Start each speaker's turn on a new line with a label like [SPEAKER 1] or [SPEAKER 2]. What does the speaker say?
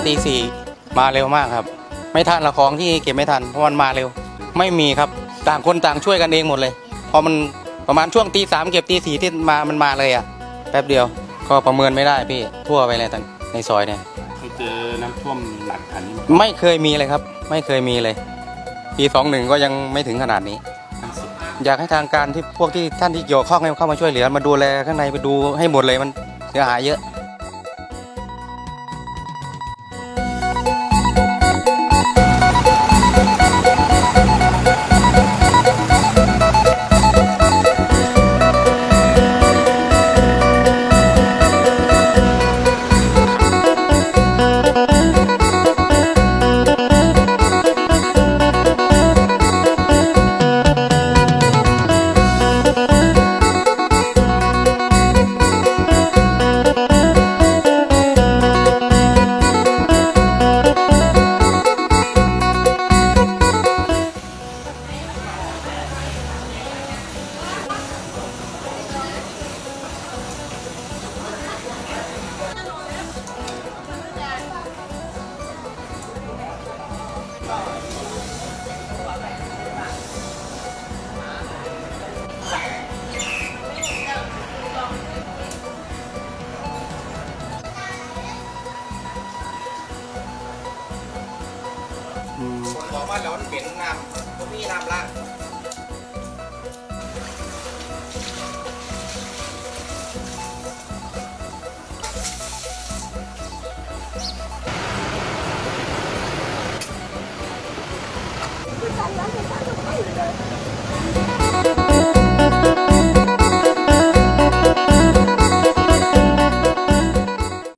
[SPEAKER 1] ตี 4มาเร็วมากครับไม่ทันละของที่เก็บไม่ทันเพราะมันมาเร็วไม่มีครับต่างคนต่างช่วยกันเองหมดเลยพอมันประมาณช่วงตี 3เก็บตี 4ที่มันมาเลยอ่ะแป๊บเดียวก็ประเมินไม่ได้พี่ทั่วไปเลยในซอยเนี่ย
[SPEAKER 2] เคยเจอน้ำท่วมหนักขนาดนี้
[SPEAKER 1] ไม่เคยมีเลยครับไม่เคยมีเลยปี21ก็ยังไม่ถึงขนาดนี้อยากให้ทางการที่พวกที่ท่านที่เกี่ยวข้องให้เข้ามาช่วยเหลือมาดูแลข้างในไปดูให้หมดเลยมันเสียหายเยอะคนบอกว่าแล้วมันเหม็นน้ำก็มีน้ำละ